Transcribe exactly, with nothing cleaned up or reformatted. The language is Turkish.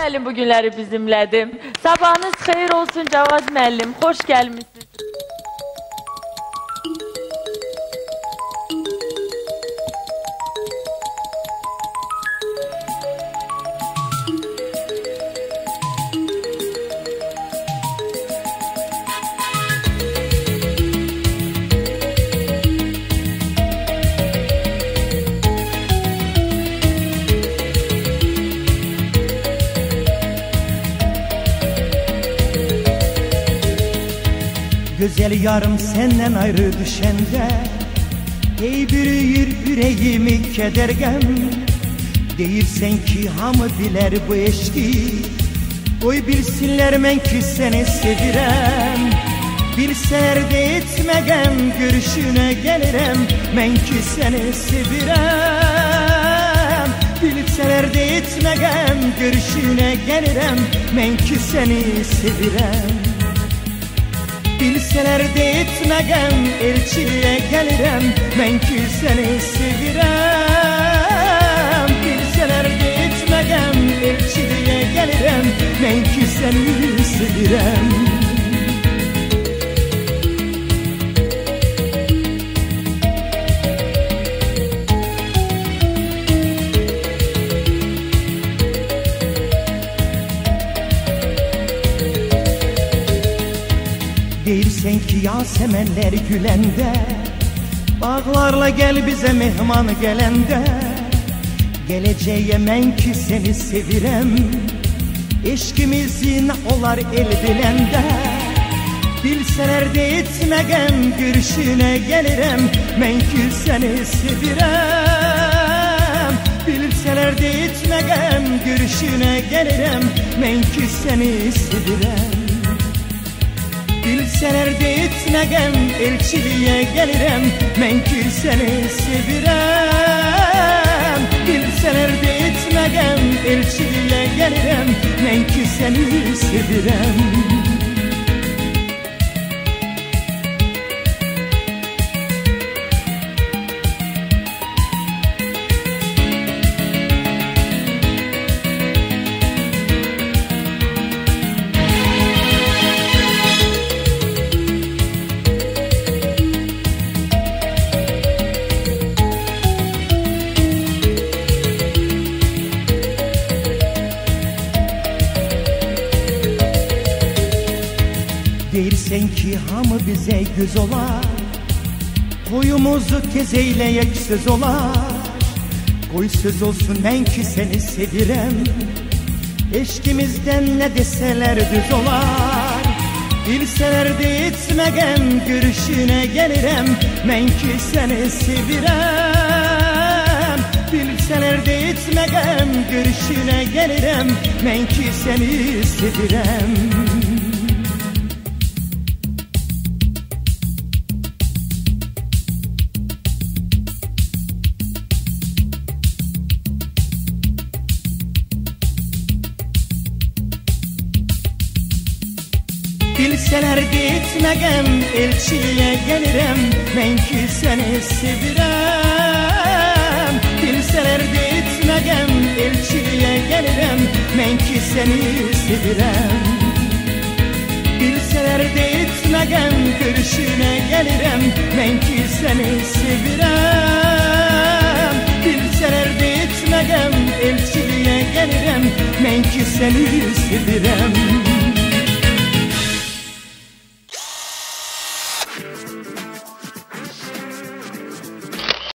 müəllim bu günləri bizimlədir. Sabahınız xeyir olsun Cavad müəllim, xoş gəlmişsiniz. Güzel yarım senden ayrı düşende, ey bürüyür yüreğimi kedergem. Deyirsen ki hamı biler bu eşki, oy bilsinler men ki seni sevirem. Bilseler de etmegem, görüşüne gelirim, men ki seni sevirem. Bilseler de etmegem, görüşüne gelirim, men ki seni sevirem. Bilseler de etmegem, elçiliğe gelirim, men ki seni sevirem. Bilseler de etmegem, elçiliğe gelirim, men ki seni sevirem. Deyirsen ki yasemenler gülende, bağlarla gel bize mehman gelende. Geleceğe men ki seni sevirem, eşkimizin olar el bilende. Bilseler de etmegem, görüşüne gelirim, men ki seni sevirem. Bilseler de etmegem, görüşüne gelirim, men ki seni sevirem. Bilseler de etmegem, elçiliğe gelirim, men ki seni sevirem. Bilseler de etmegem, elçiliğe gelirim, men ki seni sevirem. Deyirsen ki hamı bize göz olar, koyumuzu tez eyleyek söz olar. Koy söz olsun men ki seni sevirem, eşkimizden ne deseler düz olar. Bilseler de etmegem, görüşüne gelirim, men ki seni sevirem. Bilseler de etmegem, görüşüne gelirim, men ki seni sevirem. Bilseler de etmegem, elçiliğe gelirim, men ki seni sevirem. Bilseler de etmegem, elçiliğe gelirim, men ki seni sevirem. Bilseler de etmegem, görüşüne gelirim, men ki seni sevirem. Bilseler de etmegem, elçiliğe gelirim, men ki seni sevirem.